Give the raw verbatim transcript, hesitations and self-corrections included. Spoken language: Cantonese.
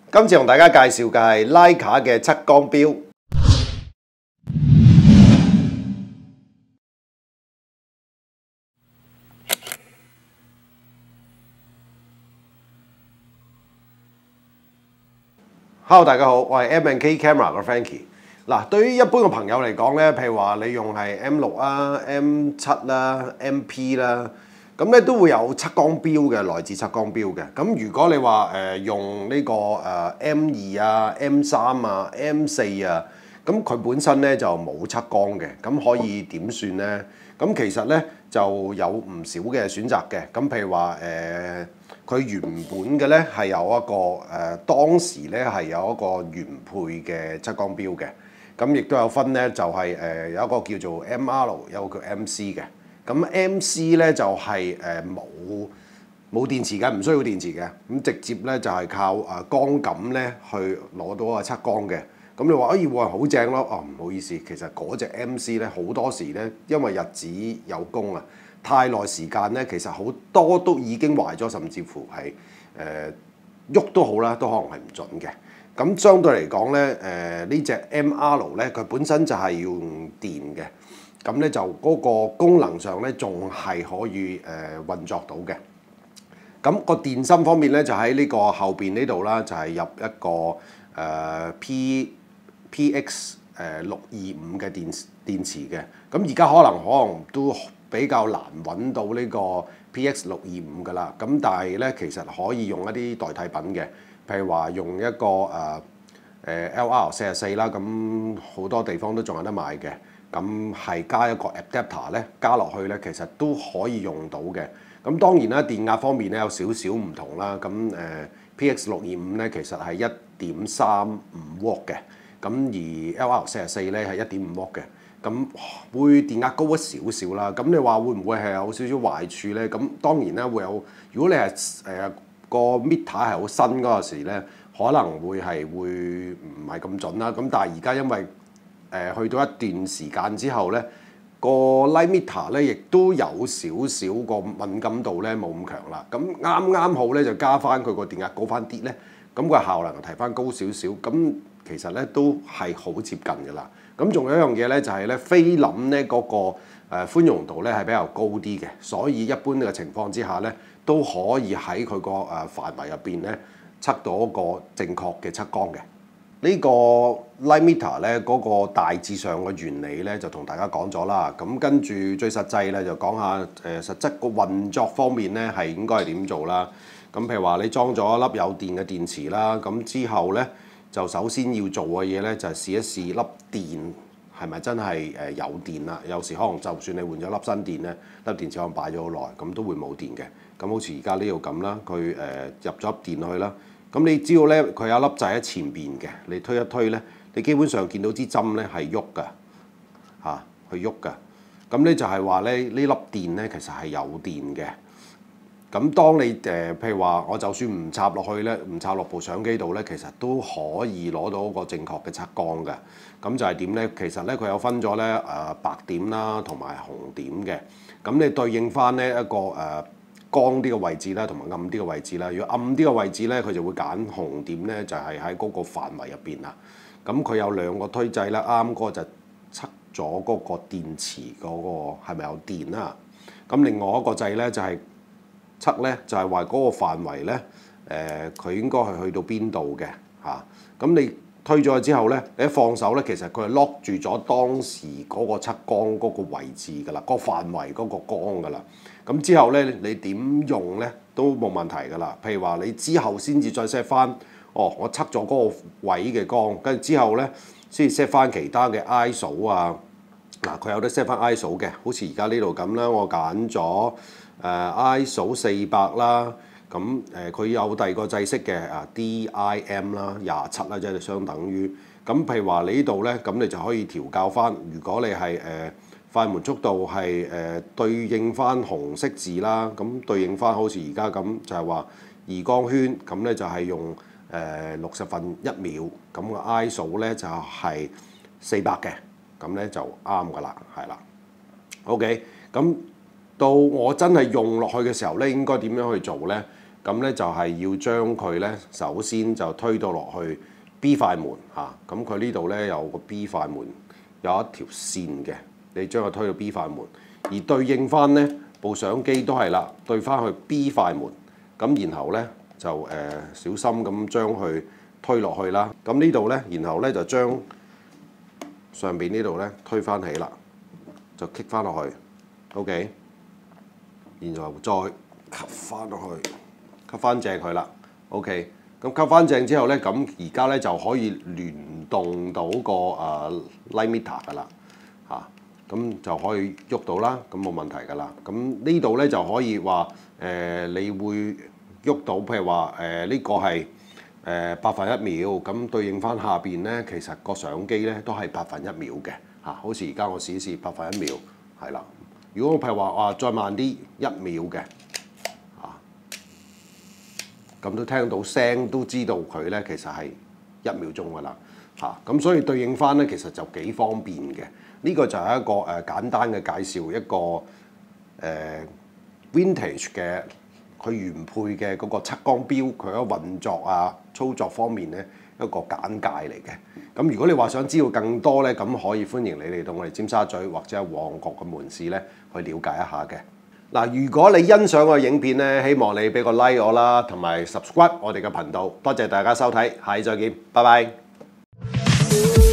今次同大家介紹嘅係 Leica 嘅測光錶。Hello， 大家好，我係 M and K Camera 嘅 Frankie。嗱，對於一般嘅朋友嚟講咧，譬如話你用係 M 六啊、M 七啦、M P 啦，咁咧都會有測光錶嘅，內置測光錶嘅。咁如果你話誒、呃、用呢、這個誒、呃、M 二啊、M 三啊、M 四啊，咁佢本身咧就冇測光嘅，咁可以點算咧？咁其實咧就有唔少嘅選擇嘅。咁譬如話誒。呃佢原本嘅咧係有一個誒、呃，當時咧係有一個原配嘅測光錶嘅，咁亦都有分咧，就係、是、誒、呃、有一個叫做 M R， 有個叫 M C 嘅。咁 M C 咧就係誒冇冇電池嘅，唔需要電池嘅，咁直接咧就係、是、靠誒光感咧去攞到個測光嘅。咁你話哎喎好正咯，哦唔好意思，其實嗰隻 M C 咧好多時咧，因為日子有功啊。太耐時間咧，其實好多都已經壞咗，甚至乎係誒喐都好啦，都可能係唔準嘅。咁相對嚟講咧，誒、呃、呢隻 M R 咧，佢本身就係要用電嘅，咁咧就嗰個功能上咧仲係可以誒、呃、運作到嘅。咁、那個電芯方面咧，就喺呢個後邊呢度啦，就係、是、入一個誒、呃、P P X 誒六二五嘅電電池嘅。咁而家可能可能都比較難揾到呢個 P X 六二五㗎啦，咁但係咧其實可以用一啲代替品嘅，譬如話用一個誒誒、呃、L R 四十四啦，咁好多地方都仲有得買嘅，咁係加一個 adapter 咧，加落去咧其實都可以用到嘅。咁當然啦，電壓方面咧有少少唔同啦，咁誒、呃、P X 六二五咧其實係一點三五瓦嘅，咁而 L R 四十四咧係一點五瓦嘅。咁會電壓高一少少啦，咁你話會唔會係有少少壞處咧？咁當然啦，會有。如果你係誒、呃、個 meter 係好新嗰陣時咧，可能會係會唔係咁準啦。咁但係而家因為誒、呃、去到一段時間之後咧，個 light meter 咧亦都有少少個敏感度咧冇咁強啦。咁啱啱好咧就加翻佢個電壓高翻啲咧，咁個效能提翻高少少。咁其實咧都係好接近㗎啦。咁仲有一樣嘢咧，就係咧菲林咧嗰個誒寬容度咧係比較高啲嘅，所以一般嘅情況之下咧，都可以喺佢個誒範圍入邊咧測到一個正確嘅測光嘅。呢個 light meter 咧嗰個大致上嘅原理咧就同大家講咗啦。咁跟住最實際咧就講下誒實質個運作方面咧係應該係點做啦。咁譬如話你裝咗一粒有電嘅電池啦，咁之後咧，就首先要做嘅嘢咧，就係試一試粒電係咪真係誒有電啦。有時可能就算你換咗粒新電咧，粒電池可能擺咗好耐，咁都會冇電嘅。咁好似而家呢度咁啦，佢誒入咗粒電落去啦。咁你知道咧，佢有一粒掣喺前邊嘅，你推一推咧，你基本上見到支針咧係喐㗎，嚇，去喐㗎。咁咧就係話咧，呢粒電咧其實係有電嘅。咁當你誒、呃、譬如話，我就算唔插落去咧，唔插落部相機度咧，其實都可以攞到一個正確嘅測光嘅。咁就係點咧？其實咧佢有分咗咧誒白點啦，同埋紅點嘅。咁你對應翻咧一個誒、呃、光啲嘅位置啦，同埋暗啲嘅位置啦。如果暗啲嘅位置咧，佢就會揀紅點咧，就係喺嗰個範圍入邊啦。咁佢有兩個推掣啦，啱嗰個就測咗嗰個電池嗰個係咪有電啦。咁另外一個掣咧就係、是測咧就係話嗰個範圍咧，誒、呃、佢應該係去到邊度嘅嚇。咁、啊、你推咗之後咧，你一放手咧，其實佢係 lock 住咗當時嗰個測光嗰個位置㗎啦，嗰、嗰個範圍嗰個光㗎啦。咁之後咧，你點用咧都冇問題㗎啦。譬如話你之後先至再 set 翻，哦，我測咗嗰個位嘅光，跟住之後咧先至 set 翻其他嘅 I S O 啊。嗱，佢有得 set 翻 I S O 嘅，好似而家呢度咁啦，我揀咗。誒、uh, I S O 四百啦，咁誒佢有第二個制式嘅啊 D I M 啦，廿七啦，即係相等於咁。譬如話你呢度咧，咁你就可以調校翻。如果你係誒、呃、快門速度係誒、呃、對應翻紅色字啦，咁對應翻好似而家咁就係話二光圈，咁咧就係用誒六十分一秒，咁個 I S O 咧就係四百嘅，咁咧就啱噶啦，係啦。OK，咁。到我真係用落去嘅時候咧，應該點樣去做咧？ 咁咧就係要將佢咧首先就推到落去 B 快門嚇，咁佢呢度咧有個 B 快門有一條線嘅，你將佢推到 B 快門，而對應翻咧部相機都係啦，對翻去 B 快門，咁然後咧就誒、呃、小心咁將佢推落去啦。咁呢度咧，然後咧就將上邊呢度咧推翻起啦，就 kick 翻落去 ，OK， 然後再吸翻落去，吸翻正佢啦 ，OK。咁吸翻正之後咧，咁而家咧就可以聯動到個誒 light meter 噶啦，嚇，咁就可以喐到啦，咁冇問題噶啦。咁呢度咧就可以話誒、呃，你會喐到，譬如話誒呢個係誒百分一秒，咁對應翻下邊咧，其實個相機咧都係百分一秒嘅，嚇，好似而家我試一試百分一秒，係啦。如果我譬如話哇再慢啲一秒嘅。咁都聽到聲，都知道佢咧其實係一秒鐘噶啦，嚇！咁所以對應翻咧，其實就幾方便嘅。呢、這個就係一個誒、呃、簡單嘅介紹，一個誒、呃、vintage 嘅佢原配嘅嗰個測光錶，佢嘅運作啊、操作方面咧一個簡介嚟嘅。咁如果你話想知道更多咧，咁可以歡迎你嚟到我哋尖沙咀或者係旺角嘅門市咧去了解一下嘅。嗱，如果你欣賞我嘅影片咧，希望你俾個 like 我啦，同埋 subscribe 我哋嘅頻道。多謝大家收睇，下次再見，拜拜。